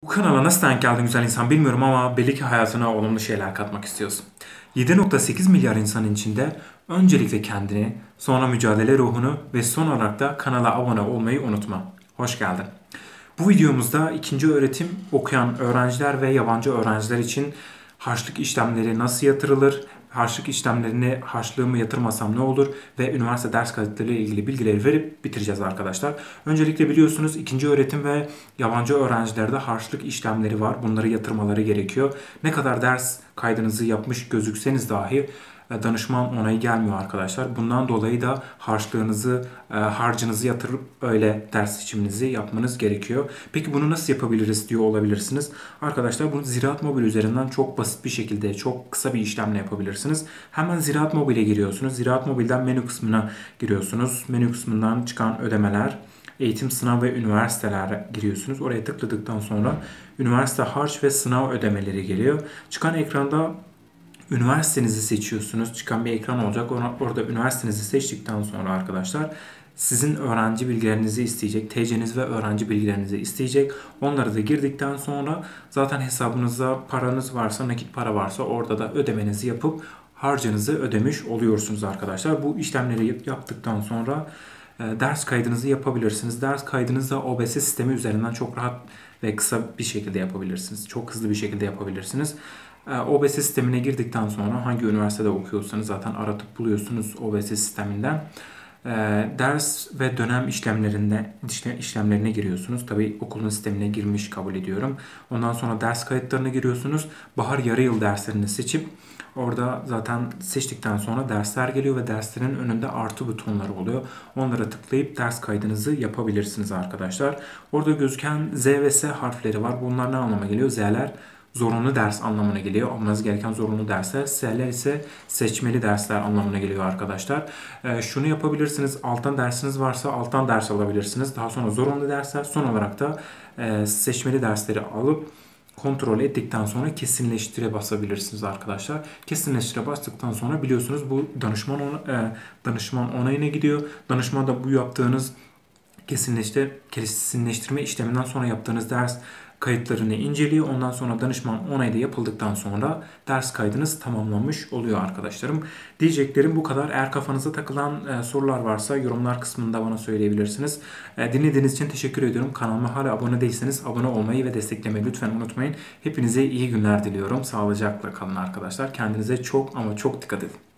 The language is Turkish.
Bu kanala nasıl denk geldin güzel insan bilmiyorum ama belli ki hayatına olumlu şeyler katmak istiyorsun. 7,8 milyar insanın içinde öncelikle kendini, sonra mücadele ruhunu ve son olarak da kanala abone olmayı unutma. Hoş geldin. Bu videomuzda ikinci öğretim okuyan öğrenciler ve yabancı öğrenciler için harçlık işlemleri nasıl yatırılır, harçlık işlemlerini harçlığımı yatırmasam ne olur ve üniversite ders kayıtları ile ilgili bilgileri verip bitireceğiz arkadaşlar. Öncelikle biliyorsunuz ikinci öğretim ve yabancı öğrencilerde harçlık işlemleri var. Bunları yatırmaları gerekiyor. Ne kadar ders kaydınızı yapmış gözükseniz dahi danışman onayı gelmiyor arkadaşlar. Bundan dolayı da harcınızı yatırıp öyle ders seçiminizi yapmanız gerekiyor. Peki bunu nasıl yapabiliriz diyor olabilirsiniz. Arkadaşlar bunu Ziraat Mobil üzerinden çok basit bir şekilde çok kısa bir işlemle yapabilirsiniz. Hemen Ziraat Mobil'e giriyorsunuz. Ziraat Mobil'den menü kısmına giriyorsunuz. Menü kısmından çıkan ödemeler, eğitim, sınav ve üniversitelere giriyorsunuz. Oraya tıkladıktan sonra üniversite harç ve sınav ödemeleri geliyor. Çıkan ekranda üniversitenizi seçiyorsunuz. Çıkan bir ekran olacak. Orada üniversitenizi seçtikten sonra arkadaşlar sizin öğrenci bilgilerinizi isteyecek. TC'niz ve öğrenci bilgilerinizi isteyecek. Onları da girdikten sonra zaten hesabınızda paranız varsa, nakit para varsa orada da ödemenizi yapıp harcınızı ödemiş oluyorsunuz arkadaşlar. Bu işlemleri yaptıktan sonra ders kaydınızı yapabilirsiniz. Ders kaydınızı da OBS sistemi üzerinden çok rahat ve kısa bir şekilde yapabilirsiniz. Çok hızlı bir şekilde yapabilirsiniz. OBS sistemine girdikten sonra hangi üniversitede okuyorsanız zaten aratıp buluyorsunuz OBS sisteminden. Ders ve dönem işlemlerine giriyorsunuz. Tabii okulun sistemine girmiş kabul ediyorum. Ondan sonra ders kayıtlarına giriyorsunuz. Bahar yarı yıl derslerini seçip orada zaten seçtikten sonra dersler geliyor ve derslerin önünde artı butonları oluyor. Onlara tıklayıp ders kaydınızı yapabilirsiniz arkadaşlar. Orada gözüken Z ve S harfleri var. Bunlar ne anlama geliyor? Z'ler zorunlu ders anlamına geliyor. Almanız gereken zorunlu dersler. S'ler ise seçmeli dersler anlamına geliyor arkadaşlar. Şunu yapabilirsiniz. Alttan dersiniz varsa alttan ders alabilirsiniz. Daha sonra zorunlu dersler. Son olarak da seçmeli dersleri alıp kontrol ettikten sonra kesinleştire basabilirsiniz arkadaşlar. Kesinleştire bastıktan sonra biliyorsunuz bu danışman onayına gidiyor. Danışman da bu yaptığınız kesinleştirme işleminden sonra yaptığınız ders kayıtlarını inceliyor. Ondan sonra danışman onayı da yapıldıktan sonra ders kaydınız tamamlanmış oluyor arkadaşlarım. Diyeceklerim bu kadar. Eğer kafanıza takılan sorular varsa yorumlar kısmında bana söyleyebilirsiniz. Dinlediğiniz için teşekkür ediyorum. Kanalıma hala abone değilseniz abone olmayı ve desteklemeyi lütfen unutmayın. Hepinize iyi günler diliyorum. Sağlıcakla kalın arkadaşlar. Kendinize çok ama çok dikkat edin.